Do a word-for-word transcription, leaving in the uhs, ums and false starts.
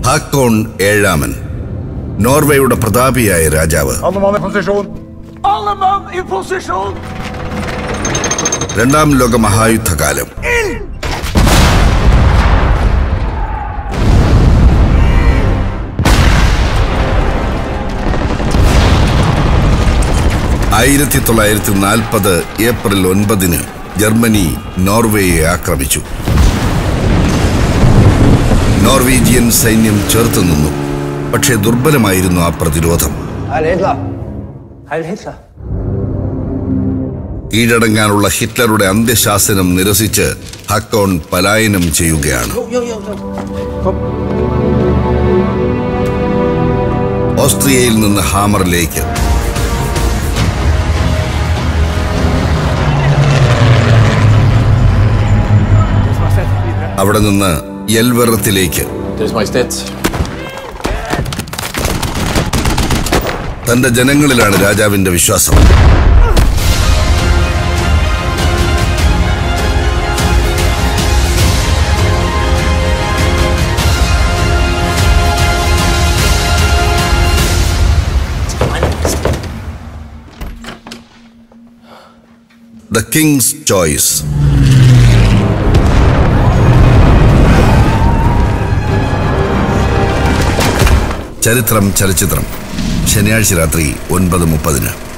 Haakon ഏഴാമൻ, നോർവേയുടെ പ്രതാപിയായ രാജാവ്. രണ്ടാം ലോക മഹായുദ്ധകാലം. ആയിരത്തി തൊള്ളായിരത്തി നാൽപ്പത് ഏപ്രിൽ ഒൻപതിന് ജർമ്മനി നോർവേയെ ആക്രമിച്ചു. നോർവീജിയൻ സൈന്യം ചേർത്ത് നിന്നു. പക്ഷേ ദുർബലമായിരുന്നു ആ പ്രതിരോധം. കീഴടങ്ങാനുള്ള ഹിറ്റ്ലറുടെ അന്ത്യശാസനം നിരസിച്ച് ഹാക്കോൺ പലായനം ചെയ്യുകയാണ്. ഓസ്ട്രിയയിൽ നിന്ന് ഹാമറിലേക്ക്, അവിടെ നിന്ന് എൽവെറത്തിലേക്ക്, തന്റെ ജനങ്ങളിലാണ് രാജാവിന്റെ വിശ്വാസം. The King's Choice. ചരിത്രം ചലച്ചിത്രം, ശനിയാഴ്ച രാത്രി ഒൻപത് മുപ്പതിന്.